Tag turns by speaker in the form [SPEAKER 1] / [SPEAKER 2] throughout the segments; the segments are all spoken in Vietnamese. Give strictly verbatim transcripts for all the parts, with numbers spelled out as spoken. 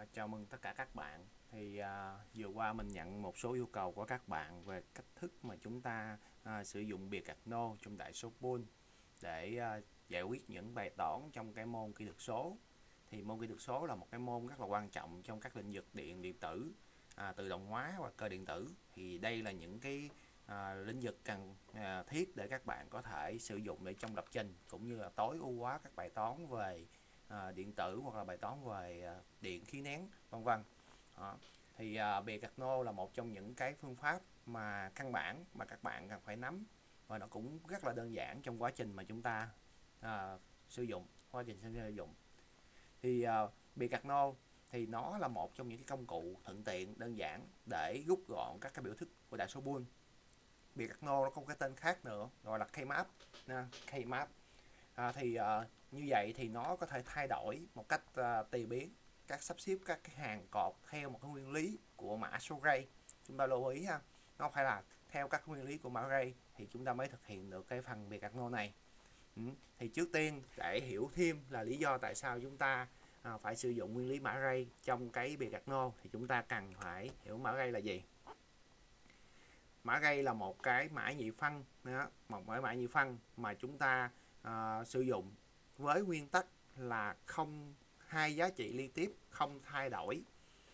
[SPEAKER 1] À, chào mừng tất cả các bạn. Thì à, vừa qua mình nhận một số yêu cầu của các bạn về cách thức mà chúng ta à, sử dụng biệt gạt nô trong đại số pool để à, giải quyết những bài toán trong cái môn kỹ thuật số. Thì môn kỹ thuật số là một cái môn rất là quan trọng trong các lĩnh vực điện điện tử, à, tự động hóa và cơ điện tử. Thì đây là những cái à, lĩnh vực cần à, thiết để các bạn có thể sử dụng để trong lập trình cũng như là tối ưu hóa các bài toán về à, điện tử hoặc là bài toán về à, điện khí nén vân vân. Thì à, biệt gạt nô là một trong những cái phương pháp mà căn bản mà các bạn cần phải nắm, và nó cũng rất là đơn giản trong quá trình mà chúng ta à, sử dụng quá trình sử dụng. Thì à, biệt gạt nô thì nó là một trong những cái công cụ thuận tiện đơn giản để rút gọn các cái biểu thức của đại số Boole. Biệt gạt nô nó có một cái tên khác nữa gọi là K-map. K-map à, thì à, như vậy thì nó có thể thay đổi một cách à, tùy biến các sắp xếp các cái hàng cột theo một cái nguyên lý của mã số ray. Chúng ta lưu ý ha, nó phải là theo các nguyên lý của mã ray thì chúng ta mới thực hiện được cái phần biệt gạt nô này. Ừ. Thì trước tiên để hiểu thêm là lý do tại sao chúng ta à, phải sử dụng nguyên lý mã ray trong cái biệt gạt nô, thì chúng ta cần phải hiểu mã ray là gì. Mã ray là một cái mã nhị phân đó, một cái mã nhị phân mà chúng ta à, sử dụng với nguyên tắc là không hai giá trị liên tiếp không thay đổi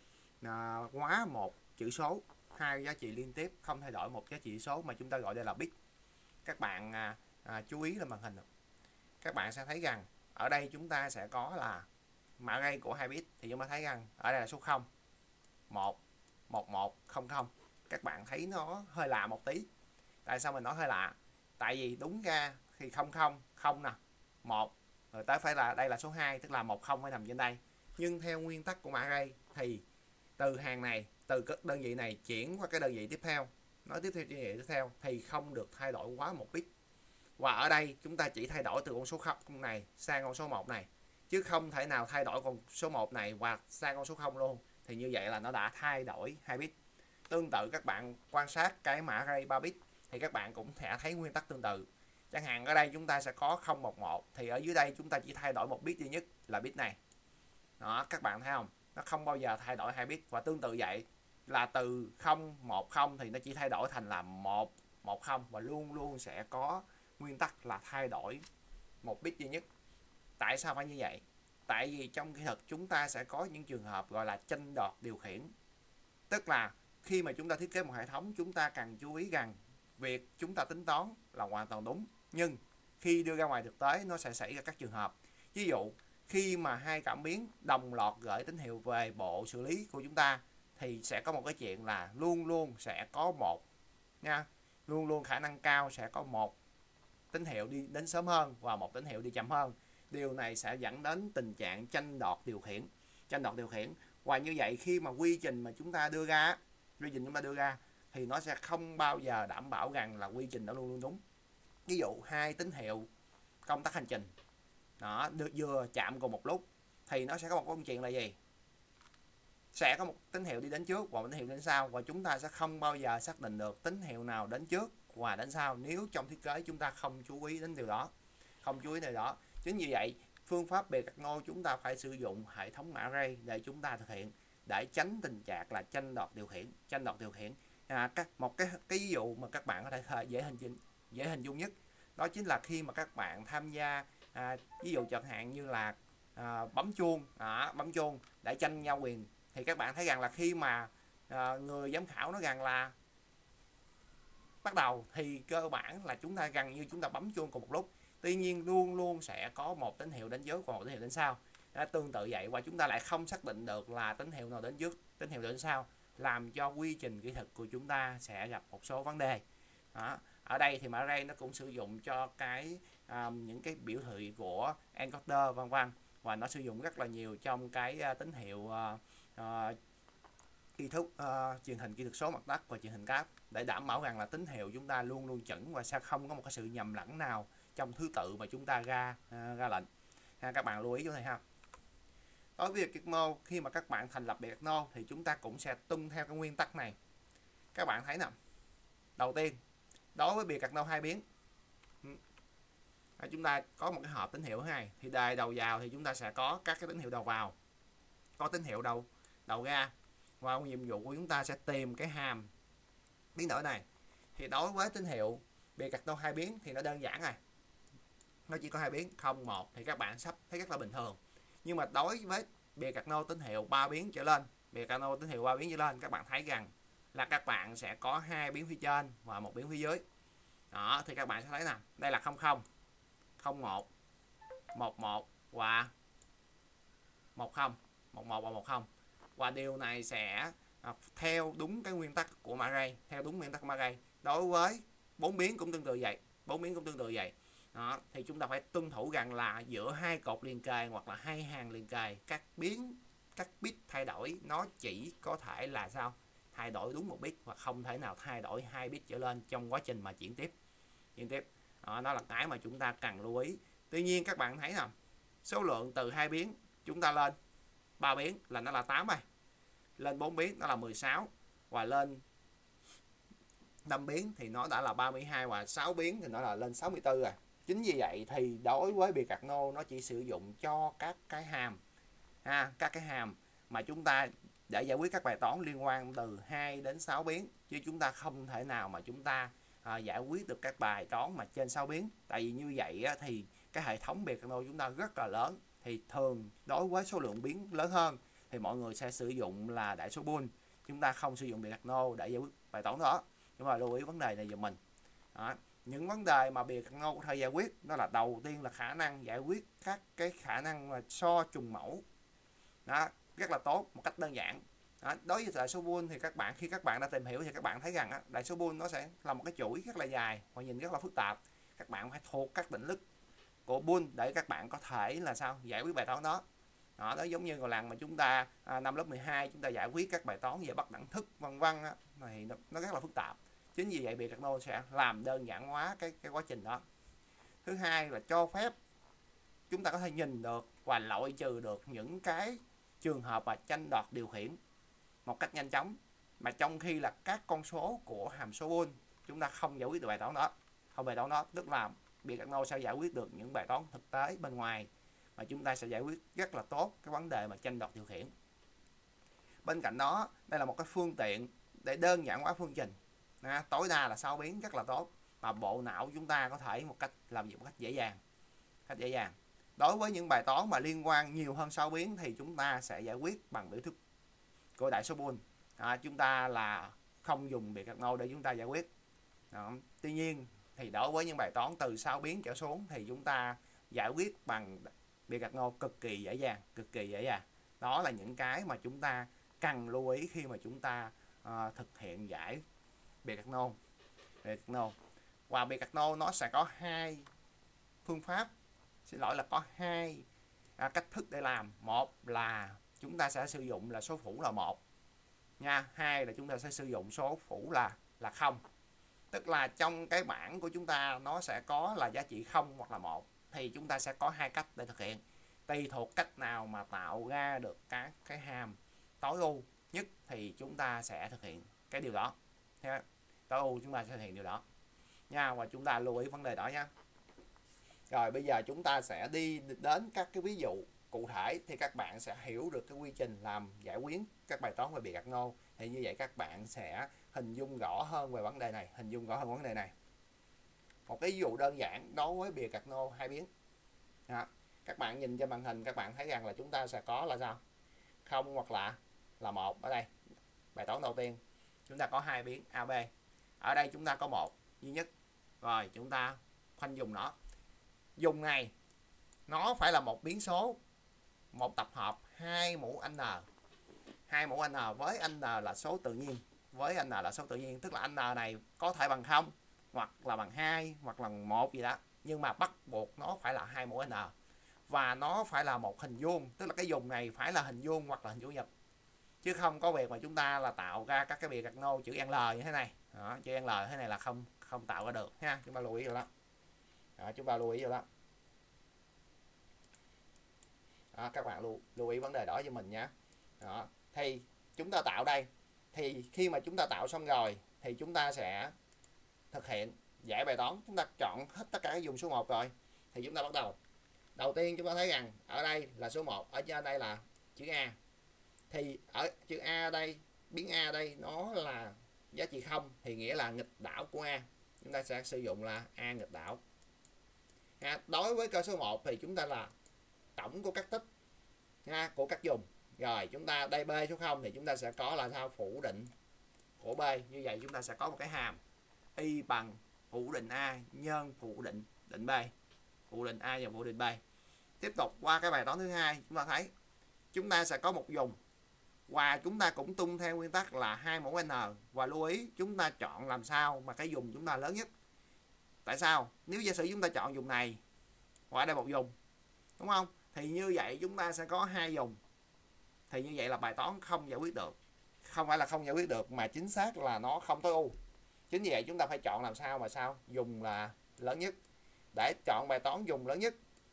[SPEAKER 1] à, quá một chữ số, hai giá trị liên tiếp không thay đổi một giá trị số mà chúng ta gọi đây là bit. Các bạn à, à, chú ý lên màn hình, các bạn sẽ thấy rằng ở đây chúng ta sẽ có là mã ray của hai bit, thì chúng ta thấy rằng ở đây là số không, một, một một, không không. Các bạn thấy nó hơi lạ một tí. Tại sao mình nói hơi lạ? Tại vì đúng ra thì không không, không nè, một, rồi tới phải là đây là số hai, tức là một không phải nằm trên đây. Nhưng theo nguyên tắc của mã ray thì từ hàng này, từ đơn vị này chuyển qua cái đơn vị tiếp theo, nói tiếp theo đơn vị tiếp theo thì không được thay đổi quá một bit. Và ở đây chúng ta chỉ thay đổi từ con số không này sang con số một này, chứ không thể nào thay đổi con số một này và sang con số không luôn. Thì như vậy là nó đã thay đổi hai bit. Tương tự các bạn quan sát cái mã ray ba bit thì các bạn cũng sẽ thấy nguyên tắc tương tự. Chẳng hạn ở đây chúng ta sẽ có không một một, thì ở dưới đây chúng ta chỉ thay đổi một bit duy nhất là bit này. Đó, các bạn thấy không? Nó không bao giờ thay đổi hai bit. Và tương tự vậy là từ không một không thì nó chỉ thay đổi thành là một một không, và luôn luôn sẽ có nguyên tắc là thay đổi một bit duy nhất. Tại sao phải như vậy? Tại vì trong kỹ thuật chúng ta sẽ có những trường hợp gọi là chênh đọt điều khiển. Tức là khi mà chúng ta thiết kế một hệ thống, chúng ta cần chú ý rằng việc chúng ta tính toán là hoàn toàn đúng, nhưng khi đưa ra ngoài thực tế nó sẽ xảy ra các trường hợp. Ví dụ khi mà hai cảm biến đồng loạt gửi tín hiệu về bộ xử lý của chúng ta thì sẽ có một cái chuyện là luôn luôn sẽ có một nha, luôn luôn khả năng cao sẽ có một tín hiệu đi đến sớm hơn và một tín hiệu đi chậm hơn. Điều này sẽ dẫn đến tình trạng chênh đọt điều khiển. Chênh đọt điều khiển và như vậy khi mà quy trình mà chúng ta đưa ra quy trình chúng ta đưa ra thì nó sẽ không bao giờ đảm bảo rằng là quy trình đó luôn luôn đúng. Ví dụ hai tín hiệu công tắc hành trình đó được vừa chạm cùng một lúc thì nó sẽ có một câu chuyện là gì? Sẽ có một tín hiệu đi đến trước và một tín hiệu đến sau, và chúng ta sẽ không bao giờ xác định được tín hiệu nào đến trước và đến sau nếu trong thiết kế chúng ta không chú ý đến điều đó. Không chú ý điều đó. Chính vì vậy, phương pháp biệt gạt nô chúng ta phải sử dụng hệ thống mã ray để chúng ta thực hiện, để tránh tình trạng là chênh đọt điều khiển. Chênh đọt điều khiển à, các một cái cái ví dụ mà các bạn có thể dễ hình dung dễ hình dung nhất đó chính là khi mà các bạn tham gia à, ví dụ chẳng hạn như là à, bấm chuông à, bấm chuông để tranh nhau quyền, thì các bạn thấy rằng là khi mà à, người giám khảo nói rằng là bắt đầu thì cơ bản là chúng ta gần như chúng ta bấm chuông cùng một lúc. Tuy nhiên luôn luôn sẽ có một tín hiệu đến trước và một tín hiệu đến sau. Đó, tương tự vậy, và chúng ta lại không xác định được là tín hiệu nào đến trước, tín hiệu đến sau, làm cho quy trình kỹ thuật của chúng ta sẽ gặp một số vấn đề. Đó. Ở đây thì mã ray nó cũng sử dụng cho cái um, những cái biểu thị của encoder vân vân, và nó sử dụng rất là nhiều trong cái uh, tín hiệu uh, uh, kỹ thuật uh, truyền hình kỹ thuật số mặt đất và truyền hình cáp, để đảm bảo rằng là tín hiệu chúng ta luôn luôn chuẩn và sẽ không có một cái sự nhầm lẫn nào trong thứ tự mà chúng ta ra uh, ra lệnh. Ha, các bạn lưu ý chỗ này ha. Đối với biệt gạt nô, khi mà các bạn thành lập biệt gạt nô thì chúng ta cũng sẽ tuân theo cái nguyên tắc này. Các bạn thấy nè, đầu tiên đối với biệt gạt nô hai biến, chúng ta có một cái hộp tín hiệu hai, thì đề đầu vào thì chúng ta sẽ có các cái tín hiệu đầu vào, có tín hiệu đầu đầu ra, và nhiệm vụ của chúng ta sẽ tìm cái hàm biến đổi này. Thì đối với tín hiệu bìa cạc nô hai biến thì nó đơn giản rồi, nó chỉ có hai biến không một thì các bạn sắp thấy rất là bình thường. Nhưng mà đối với bìa cạc nô tín hiệu ba biến trở lên, bìa cạc nô tín hiệu ba biến trở lên, các bạn thấy rằng là các bạn sẽ có hai biến phía trên và một biến phía dưới. Đó, thì các bạn sẽ thấy nè, đây là không không, không một, một một và một không, một một và một không. Và điều này sẽ theo đúng cái nguyên tắc của Murray, theo đúng nguyên tắc của Murray. Đối với bốn biến cũng tương tự vậy, bốn biến cũng tương tự vậy. Đó, thì chúng ta phải tuân thủ rằng là giữa hai cột liền kề hoặc là hai hàng liền kề, các biến các bit thay đổi nó chỉ có thể là sao? Thay đổi đúng một bit và không thể nào thay đổi hai bit trở lên trong quá trình mà chuyển tiếp. Chuyển tiếp. Đó, đó là cái mà chúng ta cần lưu ý. Tuy nhiên các bạn thấy nè, số lượng từ hai biến chúng ta lên ba biến là nó là tám rồi. Lên bốn biến nó là mười sáu và lên năm biến thì nó đã là ba mươi hai và sáu biến thì nó là lên sáu mươi tư rồi. Chính vì vậy thì đối với bìa cạc nô nó chỉ sử dụng cho các cái hàm ha, các cái hàm mà chúng ta để giải quyết các bài toán liên quan từ hai đến sáu biến, chứ chúng ta không thể nào mà chúng ta à, giải quyết được các bài toán mà trên sáu biến. Tại vì như vậy á, thì cái hệ thống bìa cạc nô chúng ta rất là lớn, thì thường đối với số lượng biến lớn hơn thì mọi người sẽ sử dụng là đại số Boole. Chúng ta không sử dụng bìa cạc nô để giải quyết bài toán đó. Chúng ta lưu ý vấn đề này giùm mình. Đó. Những vấn đề mà bìa cạc nô có thể giải quyết đó là đầu tiên là khả năng giải quyết các cái khả năng mà so trùng mẫu. Đó, rất là tốt, một cách đơn giản. Đó, đối với đại số Boole thì các bạn khi các bạn đã tìm hiểu thì các bạn thấy rằng á, đại số Boole nó sẽ là một cái chuỗi rất là dài và nhìn rất là phức tạp. Các bạn phải thuộc các định律của Boole để các bạn có thể là sao giải quyết bài toán đó. Đó, đó giống như lần mà chúng ta à, năm lớp mười hai chúng ta giải quyết các bài toán về bất đẳng thức vân vân á, thì nó, nó rất là phức tạp. Chính vì vậy bìa cạc nô sẽ làm đơn giản hóa cái cái quá trình đó. Thứ hai là cho phép chúng ta có thể nhìn được và loại trừ được những cái trường hợp mà tranh đoạt điều khiển một cách nhanh chóng, mà trong khi là các con số của hàm số Boole chúng ta không giải quyết được bài toán đó, không bài toán đó, tức là bìa cạc nô sẽ giải quyết được những bài toán thực tế bên ngoài mà chúng ta sẽ giải quyết rất là tốt cái vấn đề mà tranh đoạt điều khiển. Bên cạnh đó, đây là một cái phương tiện để đơn giản hóa phương trình. À, tối đa là sáu biến rất là tốt, mà bộ não chúng ta có thể một cách làm việc một cách dễ dàng, cách dễ dàng. Đối với những bài toán mà liên quan nhiều hơn sáu biến thì chúng ta sẽ giải quyết bằng biểu thức của đại số Boole. À, chúng ta là không dùng bìa cạc nô để chúng ta giải quyết. Đó. Tuy nhiên thì đối với những bài toán từ sáu biến trở xuống thì chúng ta giải quyết bằng bìa cạc nô cực kỳ dễ dàng, cực kỳ dễ dàng. Đó là những cái mà chúng ta cần lưu ý khi mà chúng ta uh, thực hiện giải bìa cạc nô. Bìa cạc nô. Và bìa cạc nô nó sẽ có hai phương pháp, xin lỗi là có hai à, cách thức để làm. Một là chúng ta sẽ sử dụng là số phủ là một nha, hai là chúng ta sẽ sử dụng số phủ là là không. Tức là trong cái bảng của chúng ta nó sẽ có là giá trị không hoặc là một, thì chúng ta sẽ có hai cách để thực hiện. Tùy thuộc cách nào mà tạo ra được các cái hàm tối ưu nhất thì chúng ta sẽ thực hiện cái điều đó. Tối ưu chúng ta sẽ thực hiện điều đó nha, và chúng ta lưu ý vấn đề đó nha. Rồi bây giờ chúng ta sẽ đi đến các cái ví dụ cụ thể thì các bạn sẽ hiểu được cái quy trình làm giải quyết các bài toán về bìa cạc nô. Thì như vậy các bạn sẽ hình dung rõ hơn về vấn đề này, hình dung rõ hơn vấn đề này. Một cái ví dụ đơn giản đối với bìa cạc nô hai biến. Đó. Các bạn nhìn trên màn hình các bạn thấy rằng là chúng ta sẽ có là sao? Không hoặc là là một ở đây. Bài toán đầu tiên chúng ta có hai biến a bê. Ở đây chúng ta có một duy nhất. Rồi chúng ta khoanh dùng nó. Dùng này nó phải là một biến số, một tập hợp hai mũ n. Hai mũ n với n là số tự nhiên, với n là số tự nhiên, tức là n này có thể bằng không hoặc là bằng hai hoặc là một gì đó, nhưng mà bắt buộc nó phải là hai mũ n. Và nó phải là một hình vuông, tức là cái vùng này phải là hình vuông hoặc là hình chủ nhật, chứ không có việc mà chúng ta là tạo ra các cái bìa cạc nô chữ L như thế này. Đó, chữ L thế này là không không tạo ra được ha, chúng ta lưu ý rồi đó. Đó, chúng ta lưu ý rồi đó. Đó, các bạn lưu, lưu ý vấn đề đó cho mình nhé. Đó, thì chúng ta tạo đây, thì khi mà chúng ta tạo xong rồi thì chúng ta sẽ thực hiện giải bài toán. Chúng ta chọn hết tất cả các vùng số một rồi thì chúng ta bắt đầu. Đầu tiên chúng ta thấy rằng ở đây là số một, ở trên đây là chữ A.
[SPEAKER 2] Thì ở chữ A đây, biến A đây nó là giá trị không thì nghĩa là nghịch đảo của A. Chúng ta sẽ sử dụng là A nghịch đảo. À, đối với cơ số một thì chúng ta là tổng của các tích ha, của các vùng. Rồi chúng ta đây B số không thì chúng ta sẽ có là sao? Phủ định của B. Như vậy chúng ta sẽ có một cái hàm y bằng phủ định A nhân phủ định định B. Phủ định A và phủ định B. Tiếp tục qua cái bài toán thứ hai, chúng ta thấy chúng ta sẽ có một vùng và chúng ta cũng tuân theo nguyên tắc là hai mũ n, và lưu ý chúng ta chọn làm sao mà cái vùng chúng ta lớn nhất. Tại sao? Nếu giả sử chúng ta chọn vùng này và ở đây một vùng, đúng không? Thì như vậy chúng ta sẽ có hai vùng. Thì như vậy là bài toán không giải quyết được. Không phải là không giải quyết được mà chính xác là nó không tối ưu. Chính vì vậy chúng ta phải chọn làm sao mà sao? Dùng là lớn nhất. Để chọn bài toán dùng lớn nhất.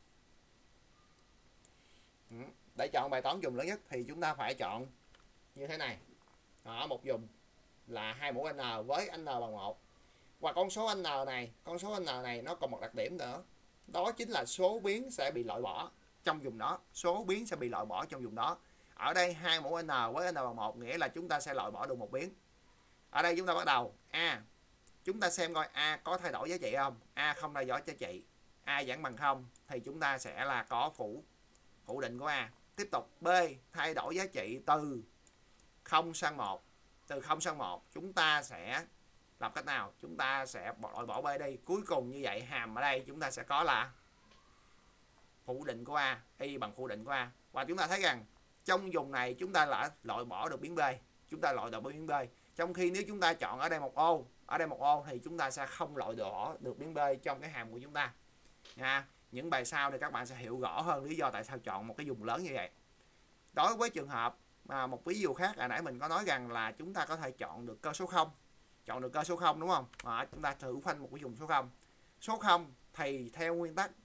[SPEAKER 2] Để chọn bài toán dùng lớn nhất thì chúng ta phải chọn như thế này. Ở một vùng là hai mũ n với n bằng một. Và con số n này, con số n này nó còn một đặc điểm nữa. Đó chính là số biến sẽ bị loại bỏ trong vùng đó. Số biến sẽ bị loại bỏ trong vùng đó. Ở đây hai mũ n với n bằng một nghĩa là chúng ta sẽ loại bỏ được một biến. Ở đây chúng ta bắt đầu A. Chúng ta xem coi A có thay đổi giá trị không? A không thay đổi giá trị. A vẫn bằng không thì chúng ta sẽ là có phủ phủ định của A. Tiếp tục B thay đổi giá trị từ không sang một. Từ không sang một chúng ta sẽ làm cách nào? Chúng ta sẽ loại bỏ B đi. Cuối cùng như vậy hàm ở đây chúng ta sẽ có là phủ định của A, y bằng phủ định của A. Và chúng ta thấy rằng trong vùng này chúng ta đã loại bỏ được biến B. Chúng ta loại bỏ được biến B. Trong khi nếu chúng ta chọn ở đây một ô, ở đây một ô thì chúng ta sẽ không loại bỏ được biến B trong cái hàm của chúng ta. Nha. Những bài sau thì các bạn sẽ hiểu rõ hơn lý do tại sao chọn một cái vùng lớn như vậy. Đối với trường hợp à, một ví dụ khác, hồi nãy mình có nói rằng là chúng ta có thể chọn được cơ số không. Chọn được cơ số không đúng không? À, chúng ta thử khoanh một cái vùng số không. Số không thì theo nguyên tắc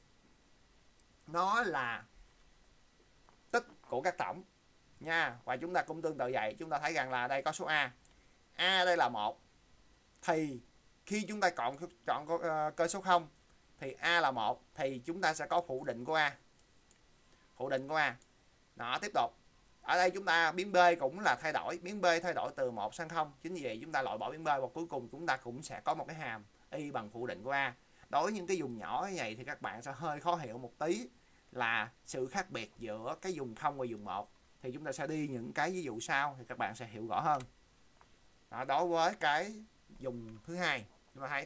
[SPEAKER 2] nó là tích của các tổng nha. Và chúng ta cũng tương tự vậy, chúng ta thấy rằng là đây có số A. A đây là một. Thì khi chúng ta chọn chọn uh, cơ số không thì A là một thì chúng ta sẽ có phủ định của A. Phủ định của A. Đó, tiếp tục. Ở đây chúng ta biến B cũng là thay đổi, biến B thay đổi từ một sang không. Chính vì vậy chúng ta loại bỏ biến B và cuối cùng chúng ta cũng sẽ có một cái hàm y bằng phủ định của A. Đối với những cái vùng nhỏ như vậy thì các bạn sẽ hơi khó hiểu một tí là sự khác biệt giữa cái vùng không và vùng một. Thì chúng ta sẽ đi những cái ví dụ sau thì các bạn sẽ hiểu rõ hơn. Đó, đối với cái vùng thứ hai, chúng ta thấy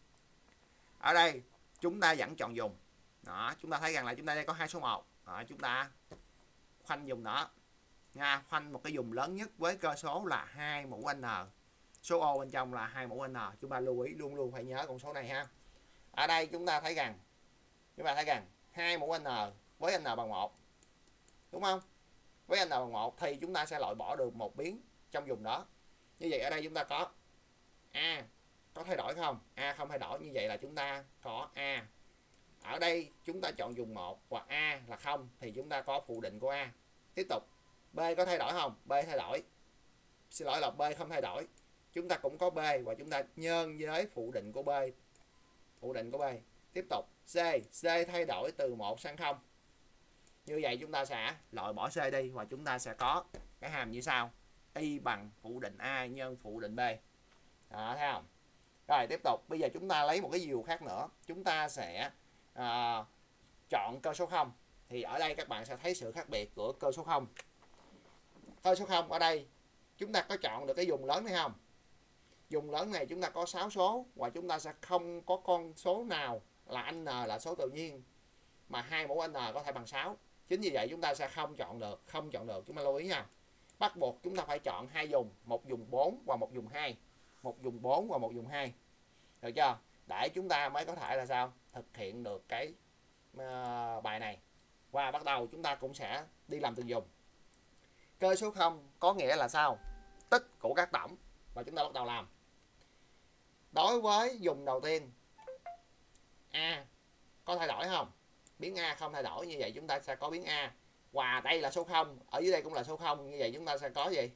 [SPEAKER 2] ở đây chúng ta vẫn chọn vùng. Đó, chúng ta thấy rằng là chúng ta đây có hai số một. Đó, chúng ta khoanh vùng đó nha, khoanh một cái vùng lớn nhất với cơ số là hai mũ n. Số ô bên trong là hai mũ n. Chúng ta lưu ý luôn luôn phải nhớ con số này ha. Ở đây chúng ta thấy rằng chúng ta thấy rằng hai mũ n với n bằng một. Đúng không? Với n bằng một thì chúng ta sẽ loại bỏ được một biến trong vùng đó. Như vậy ở đây chúng ta có A có thay đổi không? A không thay đổi, như vậy là chúng ta có A. Ở đây chúng ta chọn vùng một và A là không thì chúng ta có phủ định của A. Tiếp tục, B có thay đổi không? B thay đổi. Xin lỗi là B không thay đổi. Chúng ta cũng có B và chúng ta nhân với phủ định của B. Phủ định của B. Tiếp tục, C, C thay đổi từ một sang không. Như vậy chúng ta sẽ loại bỏ C đi và chúng ta sẽ có cái hàm như sau. Y bằng phủ định A nhân phủ định B. Đó, thấy không? Rồi tiếp tục, bây giờ chúng ta lấy một cái ví dụ khác nữa. Chúng ta sẽ à, chọn cơ số không. Thì ở đây các bạn sẽ thấy sự khác biệt của cơ số không. Cơ số không ở đây chúng ta có chọn được cái vùng lớn này không? Vùng lớn này chúng ta có sáu số và chúng ta sẽ không có con số nào là n là số tự nhiên mà hai mũ n có thể bằng sáu. Chính vì vậy chúng ta sẽ không chọn được, không chọn được, chúng ta lưu ý nha. Bắt buộc chúng ta phải chọn hai vùng, một vùng bốn và một vùng hai. Một vùng bốn và một vùng hai. Được chưa? Để chúng ta mới có thể là sao? Thực hiện được cái uh, bài này. Và bắt đầu chúng ta cũng sẽ đi làm từng vùng. Cơ số không có nghĩa là sao? Tích của các tổng. Và chúng ta bắt đầu làm. Đối với vùng đầu tiên, A có thay đổi không? Biến A không thay đổi, như vậy chúng ta sẽ có biến A. Và đây là số không, ở dưới đây cũng là số không, như vậy chúng ta sẽ có gì?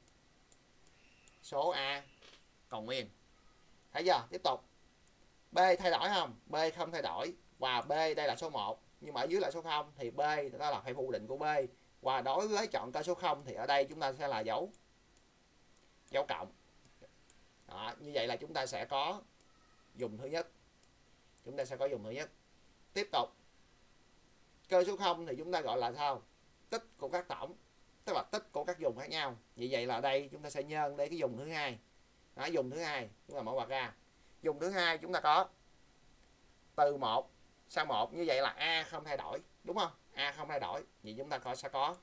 [SPEAKER 2] Số A còn nguyên. Thấy chưa? Tiếp tục. B thay đổi không? B không thay đổi. Và B đây là số một, nhưng mà ở dưới là số không thì B đó là phải phủ định của B. Và đối với chọn cơ số không thì ở đây chúng ta sẽ là dấu dấu cộng. Đó, như vậy là chúng ta sẽ có dùng thứ nhất. Chúng ta sẽ có dùng thứ nhất. Tiếp tục. Cơ số không thì chúng ta gọi là sao? Tích của các tổng, tức là tích của các dùng khác nhau. Như vậy là đây chúng ta sẽ nhân đây cái dùng thứ hai. Đó, dùng thứ hai chúng ta mở ngoặc ra. Dùng thứ hai chúng ta có từ một sang một, như vậy là a không thay đổi, đúng không? A không thay đổi. Vậy chúng ta có sẽ có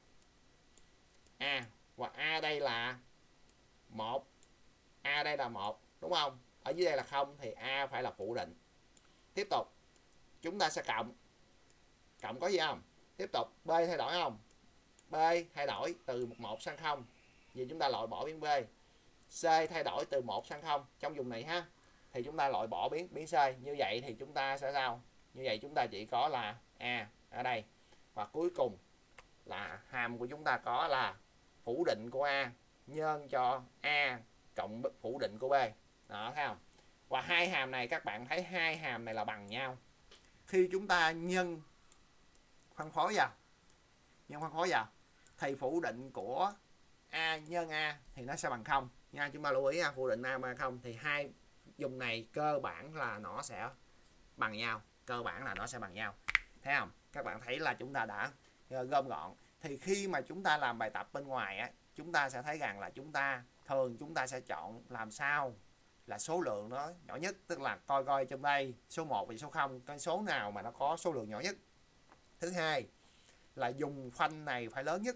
[SPEAKER 2] a, và a đây là một, a đây là một, đúng không? Ở dưới đây là không thì a phải là phủ định. Tiếp tục chúng ta sẽ cộng. Cộng có gì không? Tiếp tục b thay đổi không? B thay đổi từ một sang không. Vì chúng ta loại bỏ biến b. C thay đổi từ một sang không trong vùng này ha. Thì chúng ta loại bỏ biến biến C. Như vậy thì chúng ta sẽ sao? Như vậy chúng ta chỉ có là a ở đây. Và cuối cùng là hàm của chúng ta có là phủ định của a nhân cho a cộng phủ định của b. Đó, thấy không? Và hai hàm này các bạn thấy hai hàm này là bằng nhau. Khi chúng ta nhân phân phối vào, nhân phân phối vào thì phủ định của a nhân a thì nó sẽ bằng không nha. Chúng ta lưu ý ha, phủ định a bằng không thì hai dùng này cơ bản là nó sẽ bằng nhau, cơ bản là nó sẽ bằng nhau. Thấy không? Các bạn thấy là chúng ta đã gom gọn. Thì khi mà chúng ta làm bài tập bên ngoài á, chúng ta sẽ thấy rằng là chúng ta thường chúng ta sẽ chọn làm sao là số lượng nó nhỏ nhất, tức là coi coi trong đây số một và số không, cái số nào mà nó có số lượng nhỏ nhất. Thứ hai là dùng khoanh này phải lớn nhất.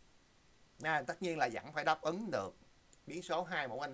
[SPEAKER 2] À, tất nhiên là vẫn phải đáp ứng được biến số hai mũ n,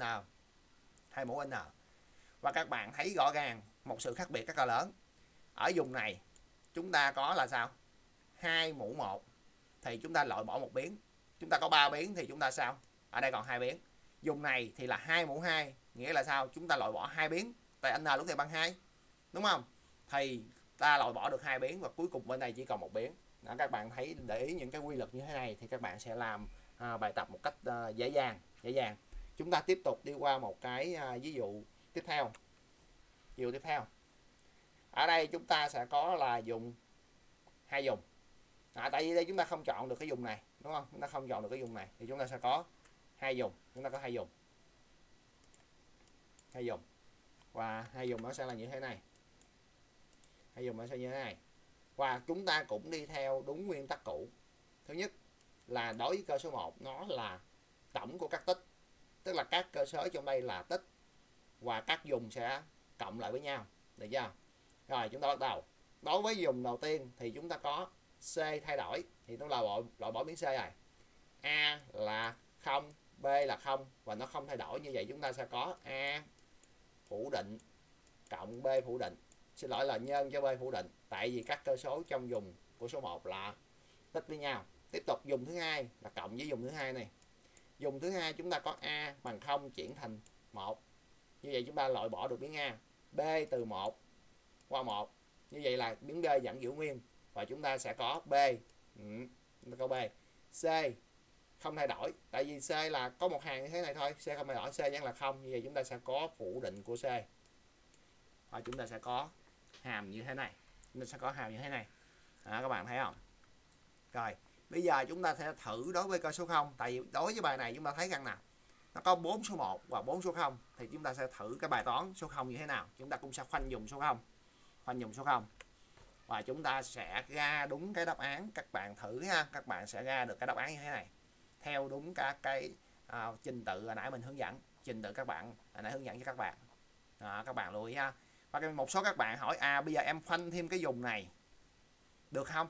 [SPEAKER 2] hai mũ n. Và các bạn thấy rõ ràng một sự khác biệt rất là lớn. Ở vùng này chúng ta có là sao? hai mũ một thì chúng ta loại bỏ một biến. Chúng ta có ba biến thì chúng ta sao? Ở đây còn hai biến. Vùng này thì là hai mũ hai, nghĩa là sao? Chúng ta loại bỏ hai biến. Tại n lúc này bằng hai. Đúng không? Thì ta loại bỏ được hai biến và cuối cùng bên đây chỉ còn một biến. Đó, các bạn thấy để ý những cái quy luật như thế này thì các bạn sẽ làm à, bài tập một cách à, dễ dàng, dễ dàng. Chúng ta tiếp tục đi qua một cái à, ví dụ tiếp theo. Ví dụ tiếp theo. Ở đây chúng ta sẽ có là dùng hai dùng. À, tại vì đây chúng ta không chọn được cái dùng này, đúng không? Chúng ta không chọn được cái dùng này thì chúng ta sẽ có hai dùng. Chúng ta có hai dùng. Hai dùng. Và hai dùng nó sẽ là như thế này. Hai dùng nó sẽ như thế này. Và chúng ta cũng đi theo đúng nguyên tắc cũ. Thứ nhất là đối với cơ số một nó là tổng của các tích, tức là các cơ số trong đây là tích và các dùng sẽ cộng lại với nhau, được chưa? Rồi chúng ta bắt đầu. Đối với dùng đầu tiên thì chúng ta có C thay đổi thì nó là loại loại bỏ biến C rồi. A là không, B là không và nó không thay đổi, như vậy chúng ta sẽ có A phủ định cộng B phủ định. Xin lỗi là nhân cho B phủ định, tại vì các cơ số trong dùng của số một là tích với nhau. Tiếp tục dùng thứ hai là cộng với dùng thứ hai này. Dùng thứ hai chúng ta có A bằng không chuyển thành một. Như vậy chúng ta loại bỏ được biến A. B từ một qua một. Như vậy là biến B vẫn giữ nguyên và chúng ta sẽ có B. Ừ, chúng ta có B. C không thay đổi, tại vì C là có một hàng như thế này thôi, C không thay đổi, C vẫn là không. Như vậy chúng ta sẽ có phủ định của C. Và chúng ta sẽ có hàm như thế này. Chúng ta sẽ có hàm như thế này. À, các bạn thấy không? Rồi, bây giờ chúng ta sẽ thử đối với cơ số không. Tại vì đối với bài này chúng ta thấy rằng nào, nó có bốn số một và bốn số không. Thì chúng ta sẽ thử cái bài toán số không như thế nào. Chúng ta cũng sẽ khoanh dùng số không. Khoanh dùng số không. Và chúng ta sẽ ra đúng cái đáp án. Các bạn thử ha. Các bạn sẽ ra được cái đáp án như thế này. Theo đúng các cái uh, trình tự hồi nãy mình hướng dẫn. Trình tự các bạn hồi nãy hướng dẫn cho các bạn. Đó, các bạn lưu ý ha. Và một số các bạn hỏi, à bây giờ em khoanh thêm cái dùng này được không?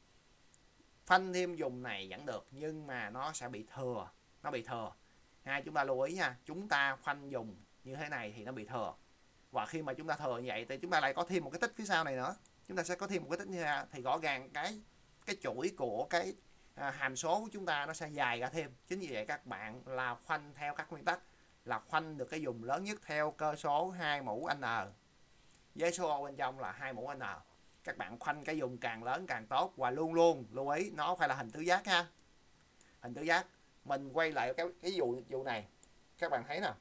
[SPEAKER 2] Khoanh thêm dùng này vẫn được, nhưng mà nó sẽ bị thừa. Nó bị thừa. Hai, chúng ta lưu ý nha. Chúng ta khoanh dùng như thế này thì nó bị thừa. Và khi mà chúng ta thừa như vậy thì chúng ta lại có thêm một cái tích phía sau này nữa. Chúng ta sẽ có thêm một cái tích như thế, thì rõ ràng cái cái chuỗi của cái à, hàm số của chúng ta nó sẽ dài ra thêm. Chính vì vậy các bạn là khoanh theo các nguyên tắc là khoanh được cái dùng lớn nhất theo cơ số hai mũ n. Với số ô bên trong là hai mũ n. Các bạn khoanh cái dùng càng lớn càng tốt. Và luôn luôn lưu ý nó phải là hình tứ giác ha. Hình tứ giác. Mình quay lại cái, cái dụ, dụ này. Các bạn thấy nè.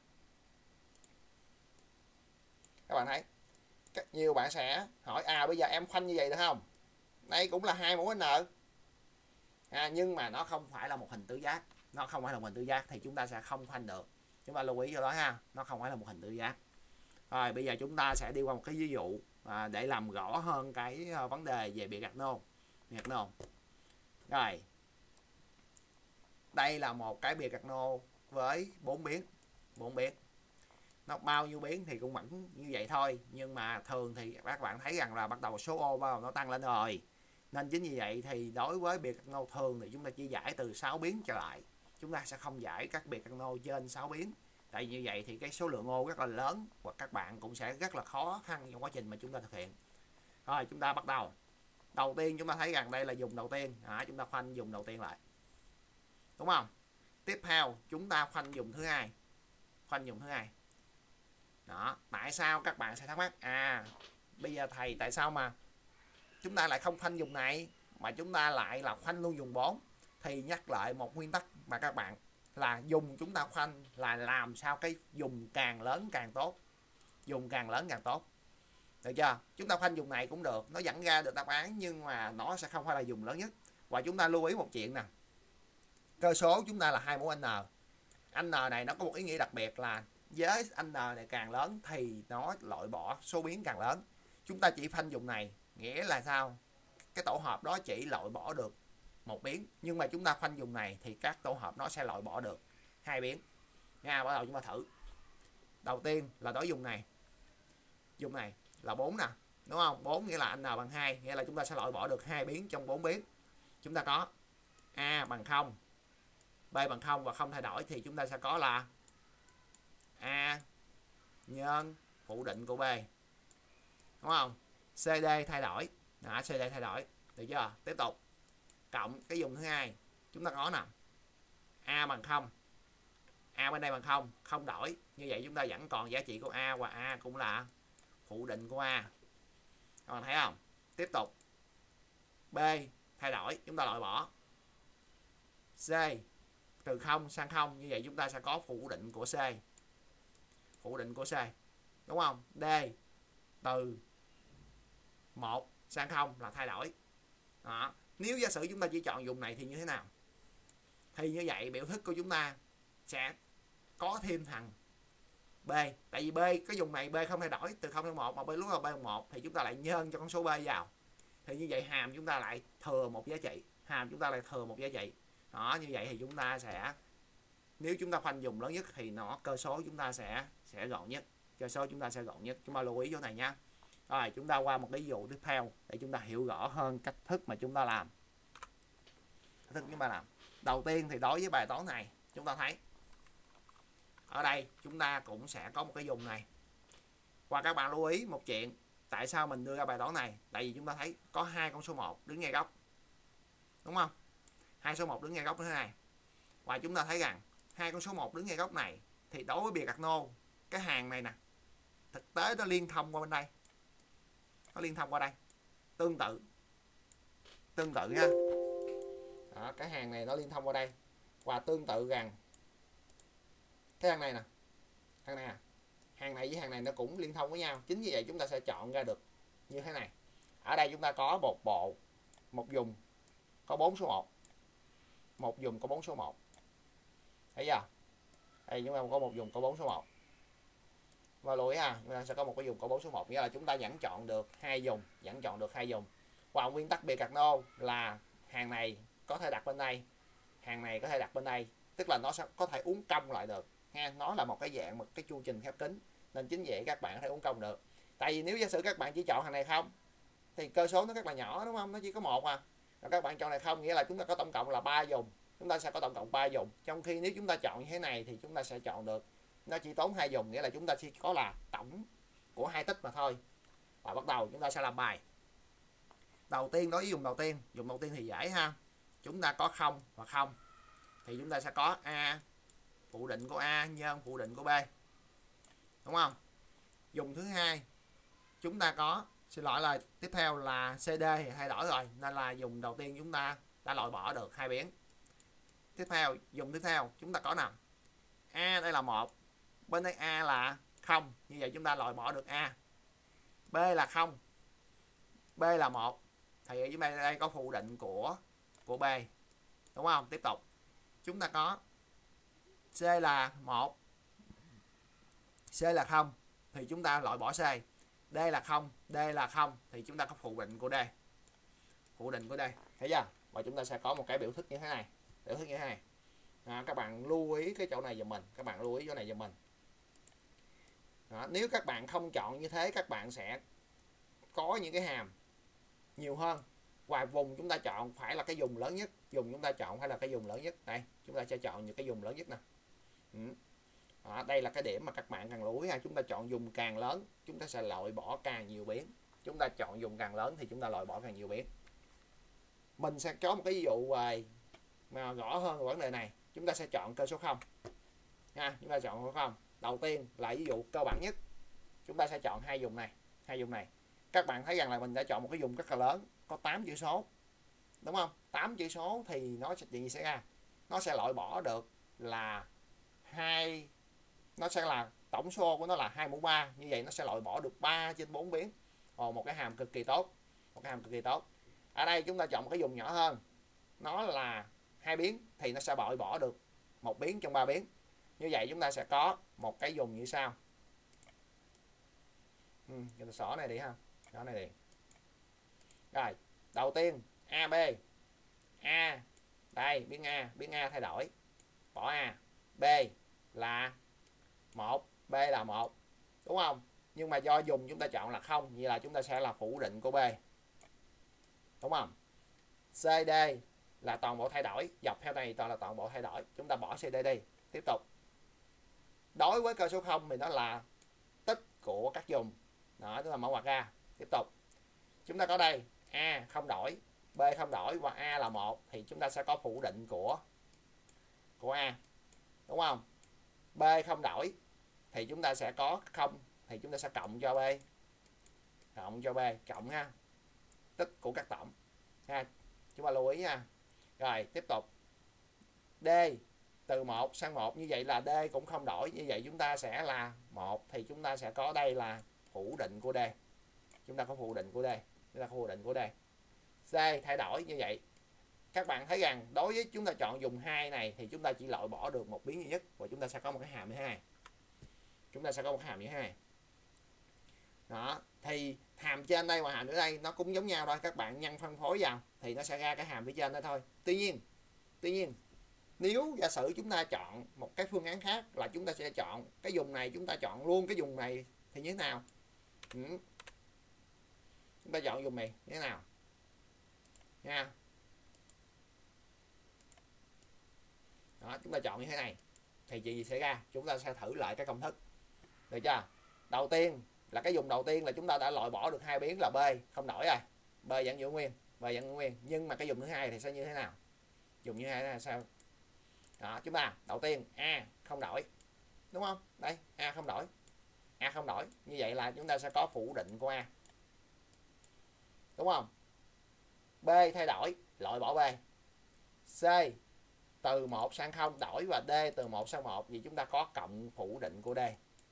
[SPEAKER 2] Các bạn thấy. Nhiều bạn sẽ hỏi, à bây giờ em khoanh như vậy được không? Đây cũng là hai mũ n. à, nhưng mà nó không phải là một hình tứ giác, nó không phải là một hình tứ giác thì chúng ta sẽ không khoanh được. Chúng ta lưu ý cho đó ha, nó không phải là một hình tứ giác. Rồi bây giờ chúng ta sẽ đi qua một cái ví dụ à, để làm rõ hơn cái uh, vấn đề về biệt gạt nô. Biệt gạt nô. Rồi. Đây là một cái biệt gạt nô với bốn biến, bốn biến. Nó bao nhiêu biến thì cũng vẫn như vậy thôi, nhưng mà thường thì các bạn thấy rằng là bắt đầu số ô bắt đầu nó tăng lên rồi. Nên chính vì vậy thì đối với biệt gạt nô thường thì chúng ta chỉ giải từ sáu biến trở lại. Chúng ta sẽ không giải các biệt gạt nô trên sáu biến. Tại như vậy thì cái số lượng ô rất là lớn và các bạn cũng sẽ rất là khó khăn trong quá trình mà chúng ta thực hiện. Rồi chúng ta bắt đầu. Đầu tiên chúng ta thấy rằng đây là dùng đầu tiên, à, chúng ta khoanh dùng đầu tiên lại. Đúng không? Tiếp theo chúng ta khoanh dùng thứ hai. Khoanh dùng thứ hai. Đó, tại sao các bạn sẽ thắc mắc? À, bây giờ thầy tại sao mà chúng ta lại không khoanh dùng này mà chúng ta lại là khoanh luôn dùng bốn? Thì nhắc lại một nguyên tắc mà các bạn là dùng chúng ta khoanh là làm sao cái dùng càng lớn càng tốt. Dùng càng lớn càng tốt. Được chưa? Chúng ta khoanh dùng này cũng được, nó dẫn ra được đáp án nhưng mà nó sẽ không phải là dùng lớn nhất. Và chúng ta lưu ý một chuyện nè. Cơ số chúng ta là hai mũ n. N này nó có một ý nghĩa đặc biệt là với n này càng lớn thì nó loại bỏ số biến càng lớn. Chúng ta chỉ khoanh dùng này, nghĩa là sao? Cái tổ hợp đó chỉ loại bỏ được một biến, nhưng mà chúng ta khoanh dùng này thì các tổ hợp nó sẽ loại bỏ được hai biến. Nha, bắt đầu chúng ta thử. Đầu tiên là đối dùng này. Dùng này là bốn nè, đúng không? bốn nghĩa là n bằng hai, nghĩa là chúng ta sẽ loại bỏ được hai biến trong bốn biến. Chúng ta có a bằng không, b bằng không và không thay đổi thì chúng ta sẽ có là a nhân phủ định của b. Đúng không? xê đê thay đổi. Đó, xê đê thay đổi. Được chưa? Tiếp tục. Cộng cái dùng thứ hai. Chúng ta có nè. A bằng không. A bên đây bằng không, không đổi. Như vậy chúng ta vẫn còn giá trị của A và A cũng là phủ định của A. Các bạn thấy không? Tiếp tục. B thay đổi, chúng ta loại bỏ. C từ không sang không, như vậy chúng ta sẽ có phủ định của C. Phủ định của C. Đúng không? D từ một sang không là thay đổi. Đó. Nếu giả sử chúng ta chỉ chọn dùng này thì như thế nào? Thì như vậy biểu thức của chúng ta sẽ có thêm thằng B. Tại vì B cái dùng này B không thay đổi từ không sang một mà B lúc là B bằng một thì chúng ta lại nhân cho con số B vào. Thì như vậy hàm chúng ta lại thừa một giá trị. Hàm chúng ta lại thừa một giá trị. Đó, như vậy thì chúng ta sẽ, nếu chúng ta khoanh dùng lớn nhất thì nó cơ số chúng ta sẽ sẽ gọn nhất. Cơ số chúng ta sẽ gọn nhất. Chúng ta lưu ý chỗ này nha. Rồi chúng ta qua một cái ví dụ tiếp theo để chúng ta hiểu rõ hơn cách thức mà chúng ta làm. Cách thức chúng ta làm. Đầu tiên thì đối với bài toán này, chúng ta thấy ở đây chúng ta cũng sẽ có một cái dùng này. Và các bạn lưu ý một chuyện, tại sao mình đưa ra bài toán này? Tại vì chúng ta thấy có hai con số một đứng ngay góc. Đúng không? Hai số một đứng ngay góc như thế này. Và chúng ta thấy rằng hai con số một đứng ngay góc này thì đối với biệt gạt nô, cái hàng này nè, thực tế nó liên thông qua bên đây. Nó liên thông qua đây. Tương tự. Tương tự ha. Đó, cái hàng này nó liên thông qua đây. Và tương tự rằng cái hàng này nè. Hàng này nè. Hàng này với hàng này nó cũng liên thông với nhau. Chính vì vậy chúng ta sẽ chọn ra được như thế này. Ở đây chúng ta có một bộ, một vùng có bốn số một. Một vùng có bốn số một. Thấy chưa? Đây chúng ta có một vùng có bốn số một. Và lưu ý ha, chúng ta sẽ có một cái vùng có bốn số một, nghĩa là chúng ta vẫn chọn được hai vùng, vẫn chọn được hai vùng. Và nguyên tắc biệt gạt nô là hàng này có thể đặt bên đây, hàng này có thể đặt bên đây, tức là nó sẽ có thể uốn cong lại được. Ha, nó là một cái dạng một cái chu trình khép kín, nên chính vậy các bạn có thể uốn cong được. Tại vì nếu giả sử các bạn chỉ chọn hàng này không thì cơ số nó rất là nhỏ, đúng không? Nó chỉ có một à. Rồi các bạn chọn này không, nghĩa là chúng ta có tổng cộng là ba vùng. Chúng ta sẽ có tổng cộng ba vùng. Trong khi nếu chúng ta chọn như thế này thì chúng ta sẽ chọn được nó chỉ tốn hai vùng, nghĩa là chúng ta chỉ có là tổng của hai tích mà thôi. Và bắt đầu chúng ta sẽ làm bài. Đầu tiên đối với dùng đầu tiên, dùng đầu tiên thì dễ ha. Chúng ta có không và không thì chúng ta sẽ có A phủ định của A nhân phủ định của B. Đúng không? Dùng thứ hai chúng ta có, xin lỗi là tiếp theo là xê đê thì thay đổi rồi, nên là dùng đầu tiên chúng ta đã loại bỏ được hai biến. Tiếp theo, dùng tiếp theo chúng ta có nào A đây là một, bên đây A là không, như vậy chúng ta loại bỏ được A. B là không, B là một thì ở dưới đây, đây có phủ định của của B. đúng không? Tiếp tục chúng ta có C là một, C là không thì chúng ta loại bỏ C, D là không, D là không thì chúng ta có phủ định của D, phủ định của D, thấy chưa? Và chúng ta sẽ có một cái biểu thức như thế này, biểu thức như thế này. À, các bạn lưu ý cái chỗ này giùm mình, các bạn lưu ý chỗ này giùm mình. Đó, nếu các bạn không chọn như thế, các bạn sẽ có những cái hàm nhiều hơn, và vùng chúng ta chọn phải là cái vùng lớn nhất, vùng chúng ta chọn phải là cái vùng lớn nhất. Đây chúng ta sẽ chọn những cái vùng lớn nhất nè. Ừ. Đó, đây là cái điểm mà các bạn cần lưu ý ha. Chúng ta chọn vùng càng lớn chúng ta sẽ loại bỏ càng nhiều biến, chúng ta chọn vùng càng lớn thì chúng ta loại bỏ càng nhiều biến. Mình sẽ có một cái ví dụ về mà rõ hơn về vấn đề này. Chúng ta sẽ chọn cơ số không ha, chúng ta chọn cơ số không. Đầu tiên là ví dụ cơ bản nhất, chúng ta sẽ chọn hai vùng này, hai vùng này. Các bạn thấy rằng là mình đã chọn một cái vùng rất là lớn, có tám chữ số, đúng không? tám chữ số thì nó sẽ chuyện gì xảy ra? Nó sẽ loại bỏ được là hai, nó sẽ là tổng số của nó là hai mũ ba, như vậy nó sẽ loại bỏ được ba trên bốn biến. Ồ, một cái hàm cực kỳ tốt, một cái hàm cực kỳ tốt. Ở đây chúng ta chọn một cái vùng nhỏ hơn, nó là hai biến thì nó sẽ loại bỏ được một biến trong ba biến. Như vậy chúng ta sẽ có một cái vùng như sau. Ừ, chúng ta xỏ này đi ha, xỏ này đi. Rồi, đầu tiên a bê. A đây, biến A, biến A thay đổi, bỏ A. B là một, B là một, đúng không? Nhưng mà do dùng chúng ta chọn là không, như là chúng ta sẽ là phủ định của B, đúng không? xê đê là toàn bộ thay đổi, dọc theo này toàn là toàn bộ thay đổi, chúng ta bỏ xê đê đi. Tiếp tục, đối với cơ số không thì nó là tích của các vùng. Đó, chúng ta mở ngoặc ra. Tiếp tục, chúng ta có đây A không đổi, B không đổi và A là một thì chúng ta sẽ có phủ định của của A, đúng không? B không đổi thì chúng ta sẽ có không thì chúng ta sẽ cộng cho B, cộng cho B, cộng ha, tích của các tổng ha, chúng ta lưu ý nha. Rồi tiếp tục, D từ một sang một, như vậy là D cũng không đổi, như vậy chúng ta sẽ là một thì chúng ta sẽ có đây là phủ định của D, chúng ta có phủ định của D, chúng ta có phủ định của D. C thay đổi, như vậy các bạn thấy rằng đối với chúng ta chọn dùng hai này thì chúng ta chỉ loại bỏ được một biến duy nhất, và chúng ta sẽ có một cái hàm như thế này, chúng ta sẽ có một cái hàm như thế này. Đó, thì hàm trên đây và hàm dưới đây nó cũng giống nhau thôi, các bạn nhân phân phối vào thì nó sẽ ra cái hàm phía trên đó thôi. Tuy nhiên tuy nhiên nếu giả sử chúng ta chọn một cái phương án khác là chúng ta sẽ chọn cái vùng này, chúng ta chọn luôn cái vùng này thì như thế nào? Ừ. Chúng ta chọn vùng này như thế nào nha? Đó, chúng ta chọn như thế này thì chuyện gì xảy ra? Chúng ta sẽ thử lại cái công thức, được chưa? Đầu tiên là cái vùng đầu tiên là chúng ta đã loại bỏ được hai biến là B không đổi rồi, B vẫn giữ nguyên, B vẫn giữ nguyên. Nhưng mà cái vùng thứ hai thì sẽ như thế nào? Dùng như thế này là sao? Đó, chúng ta đầu tiên A không đổi, đúng không? Đây A không đổi, A không đổi, như vậy là chúng ta sẽ có phủ định của A, đúng không? B thay đổi, loại bỏ B. C từ một sang không đổi, và D từ một sang một, vì chúng ta có cộng phủ định của D,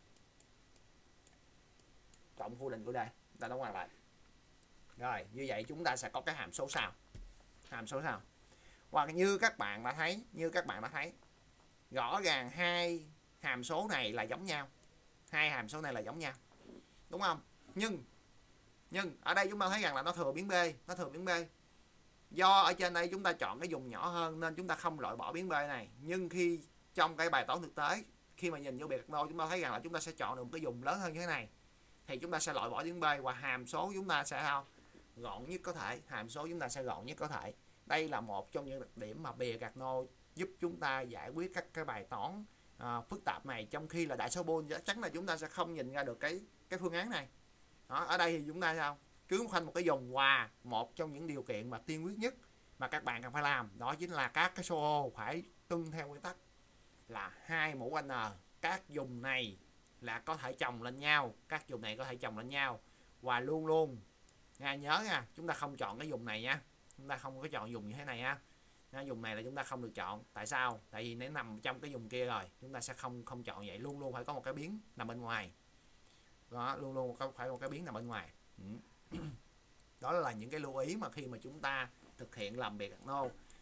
[SPEAKER 2] cộng phủ định của D, chúng ta đóng ngoặc lại. Rồi như vậy chúng ta sẽ có cái hàm số sau, hàm số sau. Hoặc như các bạn đã thấy, như các bạn đã thấy rõ ràng hai hàm số này là giống nhau, hai hàm số này là giống nhau, đúng không? Nhưng nhưng ở đây chúng ta thấy rằng là nó thừa biến B, nó thừa biến B. Do ở trên đây chúng ta chọn cái vùng nhỏ hơn nên chúng ta không loại bỏ biến B này. Nhưng khi trong cái bài toán thực tế, khi mà nhìn vô biệt đô, chúng ta thấy rằng là chúng ta sẽ chọn được một cái vùng lớn hơn như thế này thì chúng ta sẽ loại bỏ biến B, và hàm số chúng ta sẽ sao? Gọn nhất có thể, hàm số chúng ta sẽ gọn nhất có thể. Đây là một trong những đặc điểm mà bìa gạt nô giúp chúng ta giải quyết các cái bài toán à, phức tạp này, trong khi là đại số Boole chắc chắn là chúng ta sẽ không nhìn ra được cái cái phương án này. Đó, ở đây thì chúng ta sao? Cứ khoanh một cái vùng, và một trong những điều kiện mà tiên quyết nhất mà các bạn cần phải làm đó chính là các cái số ô phải tuân theo nguyên tắc là hai mũ N, các vùng này là có thể chồng lên nhau, các vùng này có thể chồng lên nhau, và luôn luôn nha, nhớ nha, chúng ta không chọn cái vùng này nha, chúng ta không có chọn vùng như thế này nha. Vùng này là chúng ta không được chọn. Tại sao? Tại vì nó nằm trong cái vùng kia rồi, chúng ta sẽ không không chọn vậy. Luôn luôn phải có một cái biến nằm bên ngoài. Đó, luôn luôn phải một cái biến nằm bên ngoài. Ừ. Đó là những cái lưu ý mà khi mà chúng ta thực hiện làm biệt gạt nô.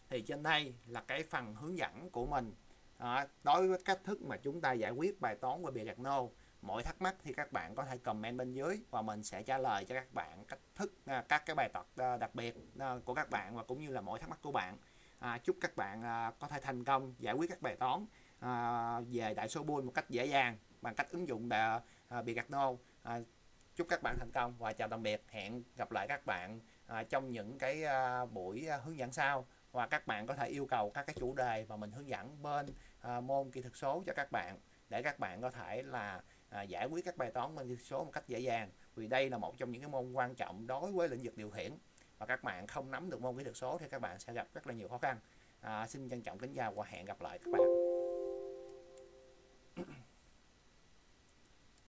[SPEAKER 1] Thì trên đây là cái phần hướng dẫn của mình à, đối với cách thức mà chúng ta giải quyết bài toán về biệt gạt nô. Mọi thắc mắc thì các bạn có thể comment bên dưới và mình sẽ trả lời cho các bạn cách thức à, các cái bài tập à, đặc biệt à, của các bạn và cũng như là mọi thắc mắc của bạn. À, chúc các bạn à, có thể thành công giải quyết các bài toán à, về đại số bull một cách dễ dàng bằng cách ứng dụng à, à, biệt gạt nô. À, chúc các bạn thành công và chào tạm biệt. Hẹn gặp lại các bạn à, trong những cái à, buổi à, hướng dẫn sau. Và các bạn có thể yêu cầu các cái chủ đề mà mình hướng dẫn bên à, môn kỹ thuật số cho các bạn để các bạn có thể là à, giải quyết các bài toán bên kỹ thuật số một cách dễ dàng, vì đây là một trong những cái môn quan trọng đối với lĩnh vực điều khiển và các bạn không nắm được môn kỹ thuật số thì các bạn sẽ gặp rất là nhiều khó khăn. À, xin trân trọng kính chào và hẹn gặp lại các bạn.